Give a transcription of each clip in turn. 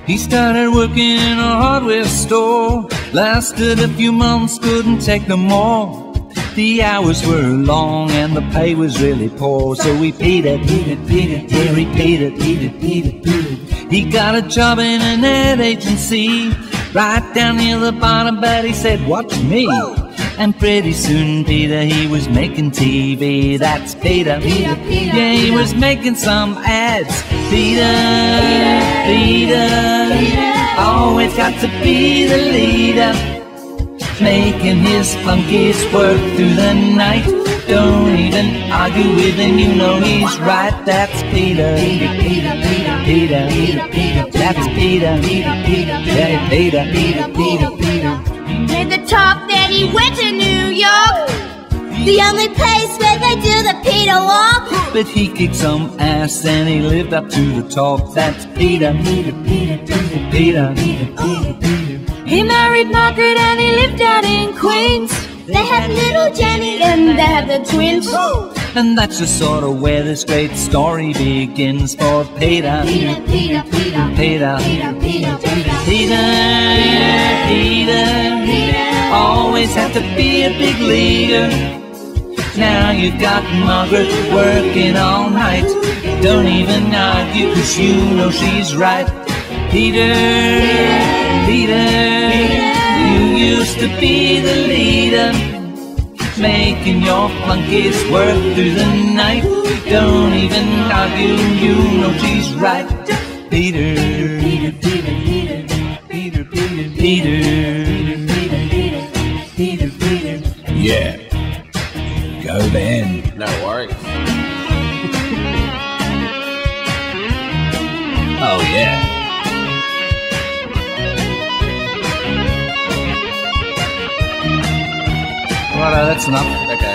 He started working in a hardware store, lasted a few months, couldn't take no more. The hours were long and the pay was really poor, so he petered, yeah, he petered. He got a job in an ad agency, right down near the bottom, but he said, watch me. And pretty soon Peter, he was making TV. That's Peter. Yeah, he was making some ads. Peter, always got to be the leader, making his flunkies work through the night. Don't even argue with him, you know he's right. That's Peter. That's Peter. Yeah, Peter. Did the talk that he went to New York, the only place where they do the Peter walk. But he kicked some ass and he lived up to the talk. That's Peter. He married Margaret and he lived out in Queens. They had little Jenny and they had the twins. And that's just sort of where this great story begins for Peter. Peter, always had to be a big leader. Now you've got Margaret working all night. Don't even argue, 'cause you know she's right. Peter, you used to be the leader, making your flunkies work through the night. Don't even argue, you know she's right. Peter. Yeah. Go Ben. No worries. Oh yeah. Righto, that's enough. Okay.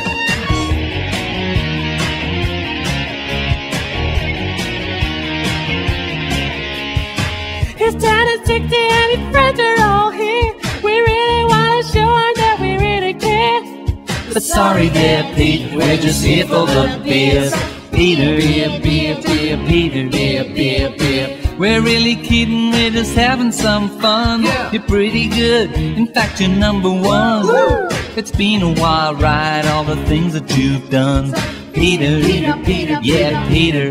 His dad is 60 and his friends are all here. We really want to show him that we really care. But sorry there, Pete, we're just here for the beers. Peter, beer. We're really kidding, we're just having some fun. You're pretty good, in fact you're number one. It's been a wild ride, all the things that you've done. Peter, yeah, Peter.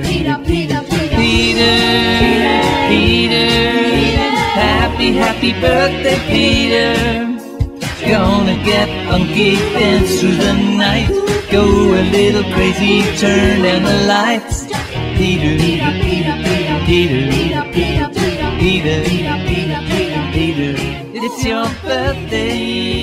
Happy birthday, Peter. Gonna get funky, dance through the night, go a little crazy, turn down the lights. Peter, it's your birthday.